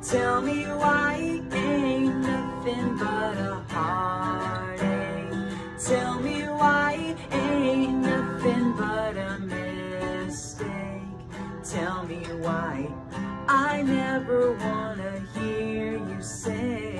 Tell me why it ain't nothing but a heartache. Tell me why it ain't nothing but a mistake. Tell me why I never wanna hear you say